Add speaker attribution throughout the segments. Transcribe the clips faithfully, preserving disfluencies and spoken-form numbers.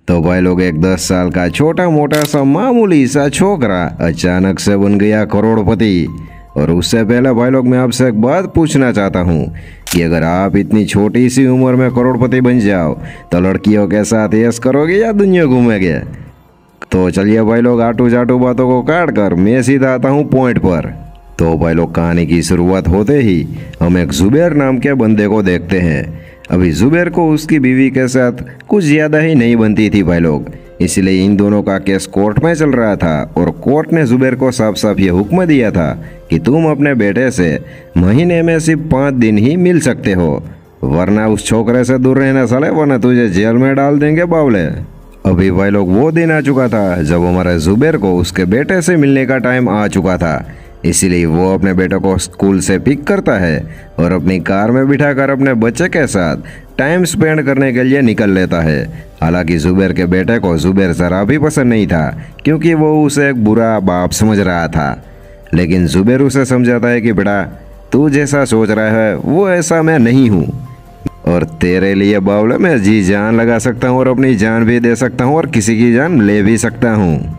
Speaker 1: तो भाई लोग एक दस साल का छोटा मोटा सा मामूली सा छोकरा अचानक से बन गया करोड़पति। और उससे पहले भाई लोग मैं आपसे एक बात पूछना चाहता हूँ कि अगर आप इतनी छोटी सी उम्र में करोड़पति बन जाओ तो लड़कियों के साथ ऐश करोगे या दुनिया घूमेंगे। तो चलिए भाई लोग आटू जाटू बातों को काट कर मैं सीधा आता हूँ पॉइंट पर। तो भाई लोग कहानी की शुरुआत होते ही हम एक जुबैर नाम के बंदे को देखते हैं। अभी जुबैर को उसकी बीवी के साथ कुछ ज़्यादा ही नहीं बनती थी भाई लोग, इसलिए इन दोनों का केस कोर्ट में चल रहा था और कोर्ट ने जुबैर को साफ साफ ये हुक्म दिया था कि तुम अपने बेटे से महीने में सिर्फ पाँच दिन ही मिल सकते हो, वरना उस छोकरे से दूर रहना साले, वरना तुझे जेल में डाल देंगे बावले। अभी भाई लोग वो दिन आ चुका था जब हमारे जुबैर को उसके बेटे से मिलने का टाइम आ चुका था, इसीलिए वो अपने बेटे को स्कूल से पिक करता है और अपनी कार में बिठाकर अपने बच्चे के साथ टाइम स्पेंड करने के लिए निकल लेता है। हालांकि जुबैर के बेटे को जुबैर ज़रा भी पसंद नहीं था क्योंकि वो उसे एक बुरा बाप समझ रहा था, लेकिन जुबैर उसे समझाता है कि बेटा तू जैसा सोच रहा है वो ऐसा मैं नहीं हूँ और तेरे लिए बावले मैं जी जान लगा सकता हूँ और अपनी जान भी दे सकता हूँ और किसी की जान ले भी सकता हूँ।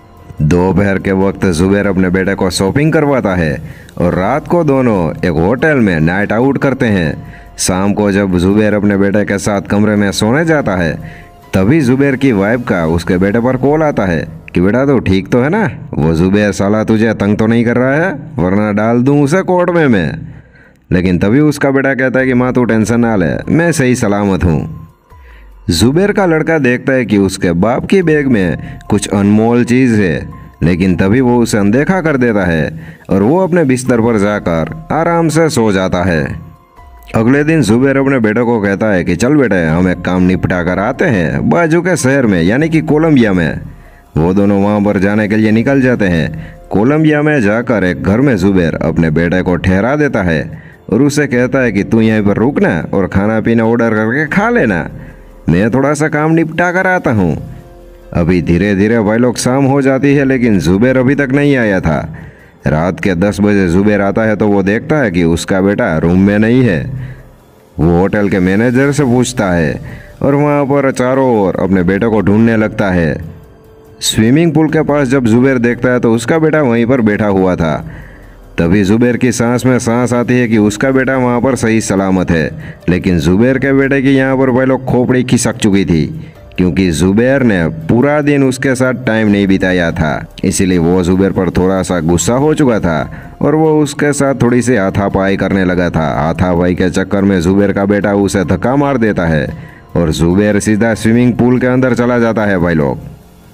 Speaker 1: दोपहर के वक्त जुबैर अपने बेटे को शॉपिंग करवाता है और रात को दोनों एक होटल में नाइट आउट करते हैं। शाम को जब जुबैर अपने बेटे के साथ कमरे में सोने जाता है तभी जुबैर की वाइफ का उसके बेटे पर कॉल आता है कि बेटा तो ठीक तो है ना, वो जुबैर साला तुझे तंग तो नहीं कर रहा है, वरना डाल दूँ उसे कोर्ट में मैं। लेकिन तभी उसका बेटा कहता है कि माँ तू टेंशन ना ले, मैं सही सलामत हूँ। जुबैर का लड़का देखता है कि उसके बाप की बैग में कुछ अनमोल चीज़ है, लेकिन तभी वो उसे अनदेखा कर देता है और वो अपने बिस्तर पर जाकर आराम से सो जाता है। अगले दिन जुबैर अपने बेटे को कहता है कि चल बेटे हम एक काम निपटा कर आते हैं बाजू के शहर में यानी कि कोलंबिया में। वो दोनों वहाँ पर जाने के लिए निकल जाते हैं। कोलंबिया में जाकर एक घर में जुबैर अपने बेटे को ठहरा देता है और उसे कहता है कि तू यहीं पर रुकना और खाना पीना ऑर्डर करके खा लेना, मैं थोड़ा सा काम निपटा कर आता हूँ। अभी धीरे धीरे भाई लोग शाम हो जाती है लेकिन जुबैर अभी तक नहीं आया था। रात के दस बजे जुबैर आता है तो वो देखता है कि उसका बेटा रूम में नहीं है। वो होटल के मैनेजर से पूछता है और वहाँ पर चारों ओर अपने बेटे को ढूंढने लगता है। स्विमिंग पूल के पास जब जुबैर देखता है तो उसका बेटा वहीं पर बैठा हुआ था। तभी जुबैर की सांस में सांस आती है कि उसका बेटा वहाँ पर सही सलामत है, लेकिन जुबैर के बेटे की यहाँ पर भाई लोग खोपड़ी खिसक चुकी थी क्योंकि जुबैर ने पूरा दिन उसके साथ टाइम नहीं बिताया था। इसीलिए वो जुबैर पर थोड़ा सा गुस्सा हो चुका था और वो उसके साथ थोड़ी सी हाथापाई करने लगा था। हाथापाई के चक्कर में जुबैर का बेटा उसे धक्का मार देता है और जुबैर सीधा स्विमिंग पूल के अंदर चला जाता है। भाई लोग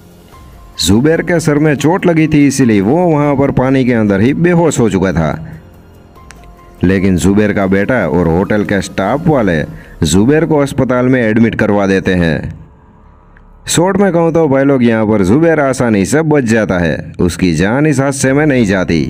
Speaker 1: जुबैर के सर में चोट लगी थी इसीलिए वो वहाँ पर पानी के अंदर ही बेहोश हो चुका था, लेकिन जुबैर का बेटा और होटल के स्टाफ वाले जुबैर को अस्पताल में एडमिट करवा देते हैं। शॉर्ट में कहूँ तो भाई लोग यहाँ पर जुबैर आसानी से बच जाता है, उसकी जान इस हादसे में नहीं जाती।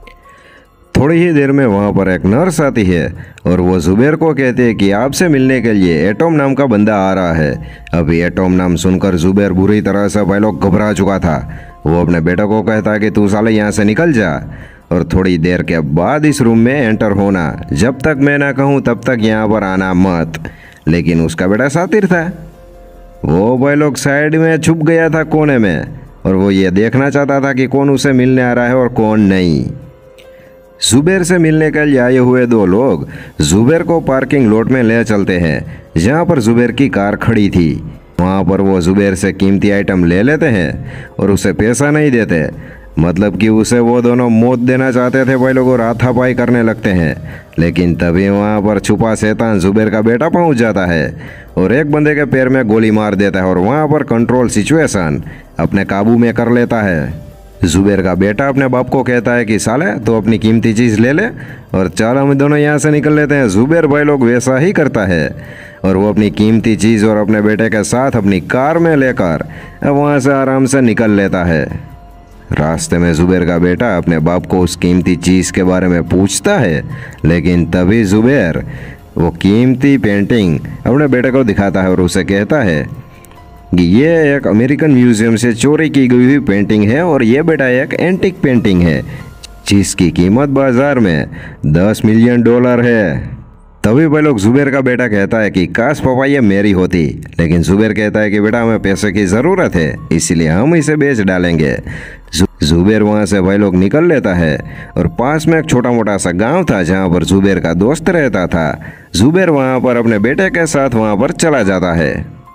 Speaker 1: थोड़ी ही देर में वहाँ पर एक नर्स आती है और वो जुबैर को कहती है कि आपसे मिलने के लिए एटम नाम का बंदा आ रहा है। अभी एटम नाम सुनकर जुबैर बुरी तरह से भाई लोग घबरा चुका था। वो अपने बेटे को कहता है कि तू साले यहाँ से निकल जा और थोड़ी देर के बाद इस रूम में एंटर होना, जब तक मैं ना कहूँ तब तक यहाँ पर आना मत। लेकिन उसका बेटा शातिर था, वो भाई लोग साइड में छुप गया था कोने में और वो ये देखना चाहता था कि कौन उसे मिलने आ रहा है और कौन नहीं। जुबैर से मिलने के लिए आए हुए दो लोग जुबैर को पार्किंग लॉट में ले चलते हैं जहाँ पर जुबैर की कार खड़ी थी। वहाँ पर वो जुबैर से कीमती आइटम ले लेते हैं और उसे पैसा नहीं देते, मतलब कि उसे वो दोनों मौत देना चाहते थे भाई लोग और हाथापाई करने लगते हैं। लेकिन तभी वहाँ पर छुपा शैतान जुबैर का बेटा पहुँच जाता है और एक बंदे के पैर में गोली मार देता है और वहाँ पर कंट्रोल सिचुएशन अपने काबू में कर लेता है। जुबैर का बेटा अपने बाप को कहता है कि साले तो अपनी कीमती चीज़ ले ले और चल हम दोनों यहाँ से निकल लेते हैं। जुबैर भाई लोग वैसा ही करता है और वो अपनी कीमती चीज़ और अपने बेटे के साथ अपनी कार में लेकर वहाँ से आराम से निकल लेता है। रास्ते में जुबैर का बेटा अपने बाप को उस कीमती चीज़ के बारे में पूछता है, लेकिन तभी जुबैर वो कीमती पेंटिंग अपने बेटे को दिखाता है और उसे कहता है कि ये एक अमेरिकन म्यूजियम से चोरी की गई हुई पेंटिंग है और ये बेटा एक एंटिक पेंटिंग है जिसकी कीमत बाजार में दस मिलियन डॉलर है। तभी भाई लोग जुबेर का बेटा कहता है कि काश पापा ये मेरी होती, लेकिन जुबेर कहता है कि बेटा हमें पैसे की ज़रूरत है, इसीलिए हम इसे बेच डालेंगे। जुबेर वहाँ से भाई लोग निकल लेता है और पास में एक छोटा मोटा सा गांव था जहाँ पर जुबेर का दोस्त रहता था। जुबेर वहाँ पर अपने बेटे के साथ वहाँ पर चला जाता है।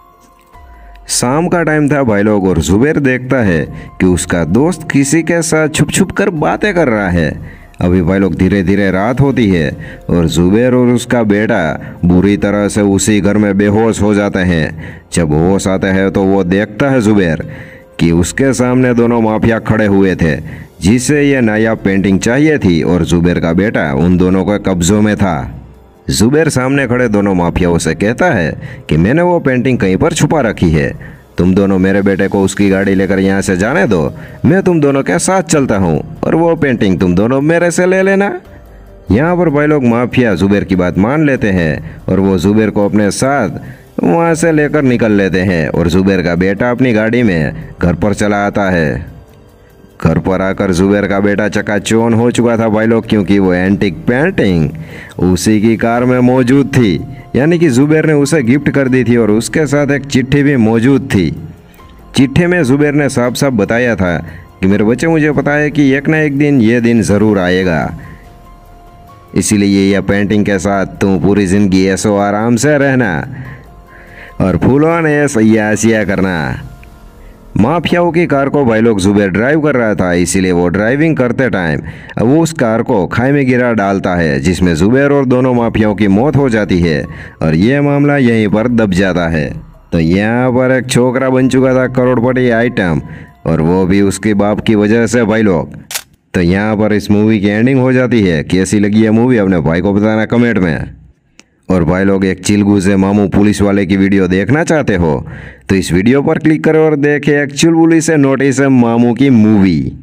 Speaker 1: शाम का टाइम था भाई लोग और जुबेर देखता है कि उसका दोस्त किसी के साथ छुप छुप कर बातें कर रहा है। अभी भाई लोग धीरे धीरे रात होती है और जुबेर और उसका बेटा बुरी तरह से उसी घर में बेहोश हो जाते हैं। जब होश आता है तो वो देखता है जुबेर कि उसके सामने दोनों माफिया खड़े हुए थे जिसे ये नया पेंटिंग चाहिए थी और जुबेर का बेटा उन दोनों के कब्जों में था। जुबेर सामने खड़े दोनों माफियाओं से कहता है कि मैंने वो पेंटिंग कहीं पर छुपा रखी है, तुम दोनों मेरे बेटे को उसकी गाड़ी लेकर यहाँ से जाने दो, मैं तुम दोनों के साथ चलता हूँ और वो पेंटिंग तुम दोनों मेरे से ले लेना। यहाँ पर भाई लोग माफिया जुबेर की बात मान लेते हैं और वो जुबेर को अपने साथ वहाँ से लेकर निकल लेते हैं और जुबेर का बेटा अपनी गाड़ी में घर पर चला आता है। घर पर आकर जुबेर का बेटा चकाचौंध हो चुका था भाई लोग, क्योंकि वो एंटीक पेंटिंग उसी की कार में मौजूद थी, यानी कि जुबेर ने उसे गिफ्ट कर दी थी और उसके साथ एक चिट्ठी भी मौजूद थी। चिट्ठी में जुबेर ने साफ साफ बताया था कि मेरे बच्चे मुझे पता है कि एक ना एक दिन ये दिन ज़रूर आएगा, इसीलिए यह पेंटिंग के साथ तुम पूरी ज़िंदगी ऐसो आराम से रहना और फूलों ने सयासिया करना। माफियाओं की कार को भाई लोग जुबेर ड्राइव कर रहा था, इसीलिए वो ड्राइविंग करते टाइम वो उस कार को खाई में गिरा डालता है जिसमें जुबेर और दोनों माफियाओं की मौत हो जाती है और ये मामला यहीं पर दब जाता है। तो यहाँ पर एक छोकरा बन चुका था करोड़पति आइटम और वो भी उसके बाप की वजह से भाई लोग। तो यहाँ पर इस मूवी की एंडिंग हो जाती है। कैसी लगी है मूवी अपने भाई को बताना कमेंट में। और भाई लोग एक चिलगू से मामू पुलिस वाले की वीडियो देखना चाहते हो तो इस वीडियो पर क्लिक करो और देखें एक चुलबुली से नोटिस है मामू की मूवी।